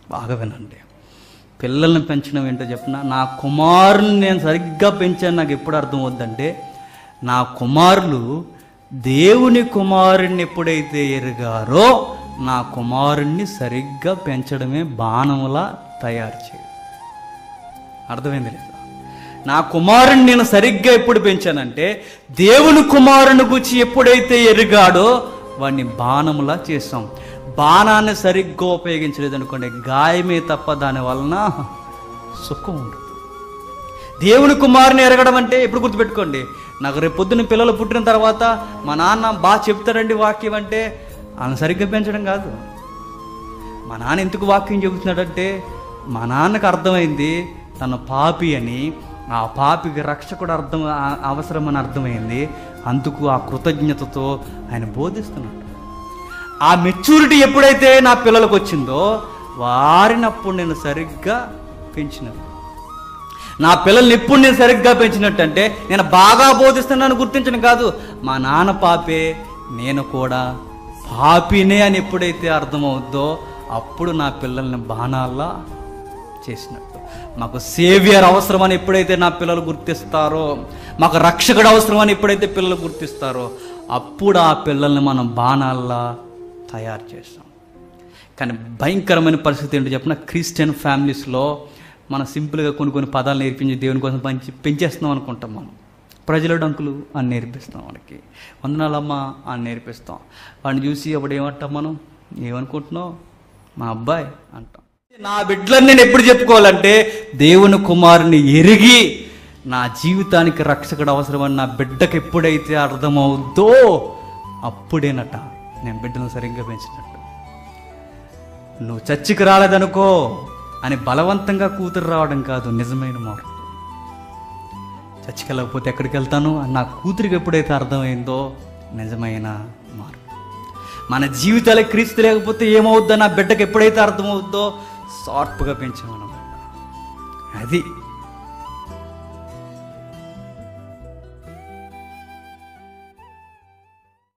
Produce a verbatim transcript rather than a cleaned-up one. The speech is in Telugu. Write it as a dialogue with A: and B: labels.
A: బాగా వినండి. పిల్లల్ని పెంచడం ఏంటో చెప్పిన, నా కుమారుని నేను సరిగ్గా పెంచాను నాకు ఎప్పుడు అర్థం అవుద్దంటే, నా కుమారులు దేవుని కుమారుణ్ణి ఎప్పుడైతే ఎరిగారో నా కుమారుణ్ణి సరిగ్గా పెంచడమే బాణములా తయారు చేయడం. అర్థమైంది లేదా? నా కుమారుణ్ణి నేను సరిగ్గా ఎప్పుడు పెంచానంటే, దేవుని కుమారుని గురించి ఎప్పుడైతే ఎరిగాడో వాడిని బాణములా చేసాం. బాణాన్ని సరిగ్గా ఉపయోగించలేదు అనుకోండి, గాయమే తప్ప దాని వలన సుఖం ఉండదు. దేవుని కుమారుని ఎరగడం అంటే ఎప్పుడు గుర్తుపెట్టుకోండి, నాకు రేపు పొద్దున్న పిల్లలు పుట్టిన తర్వాత మా నాన్న బాగా చెప్తారండి వాక్యం అంటే ఆయన సరిగ్గా పెంచడం కాదు. మా నాన్న ఎందుకు వాక్యం చెబుతున్నాడంటే, మా నాన్నకు అర్థమైంది తన పాపి అని, ఆ పాపికి రక్షకుడు అర్థం అవసరమని అర్థమైంది. అందుకు ఆ కృతజ్ఞతతో ఆయన బోధిస్తున్నాడు. ఆ మెచ్యూరిటీ ఎప్పుడైతే నా పిల్లలకు వచ్చిందో వారిని అప్పుడు నేను సరిగ్గా పెంచినట్టు. నా పిల్లల్ని ఎప్పుడు నేను సరిగ్గా పెంచినట్టు అంటే, నేను బాగా బోధిస్తున్నాను గుర్తించడం కాదు, మా నాన్న పాపే నేను కూడా పాపినే అని ఎప్పుడైతే అర్థమవుద్దో అప్పుడు నా పిల్లల్ని బాణాల్లా చేసినట్టు. మాకు సేవియర్ అవసరమని ఎప్పుడైతే నా పిల్లలు గుర్తిస్తారో, మాకు రక్షకుడు అవసరమని ఎప్పుడైతే పిల్లలు గుర్తిస్తారో అప్పుడు ఆ పిల్లల్ని మనం బాణాల్లా తయారు చేస్తాం. కానీ భయంకరమైన పరిస్థితి ఏంటో చెప్పిన, క్రిస్టియన్ ఫ్యామిలీస్లో మనం సింపుల్గా కొన్ని కొన్ని పదాలు నేర్పించి దేవుని కోసం పంచి పెంచేస్తున్నాం అనుకుంటాం. మనం ప్రజల డంకులు అని నేర్పిస్తాం, వాడికి వందనాలమ్మ అని నేర్పిస్తాం. వాడిని చూసి అప్పుడు ఏమంటాం మనం, ఏమనుకుంటున్నావు మా అబ్బాయి అంటాం. నా బిడ్డలను నేను ఎప్పుడు చెప్పుకోవాలంటే, దేవుని కుమారుని ఎరిగి నా జీవితానికి రక్షకుడు అవసరమని నా బిడ్డకు ఎప్పుడైతే అర్థమవుద్దో అప్పుడేనట నేను బిడ్డను సరిగ్గా పెంచినట్టు. నువ్వు చర్చికి రాలేదనుకో అని బలవంతంగా కూతురు రావడం కాదు నిజమైన మార్పు. చర్చికి వెళ్ళకపోతే ఎక్కడికి వెళ్తాను అని నా కూతురికి ఎప్పుడైతే అర్థమైందో నిజమైన మార్పు. మన జీవితాలే క్రీస్తు లేకపోతే ఏమవుద్దో నా బిడ్డకు ఎప్పుడైతే అర్థమవుద్దో షార్ప్గా పెంచామన్నమాట. అది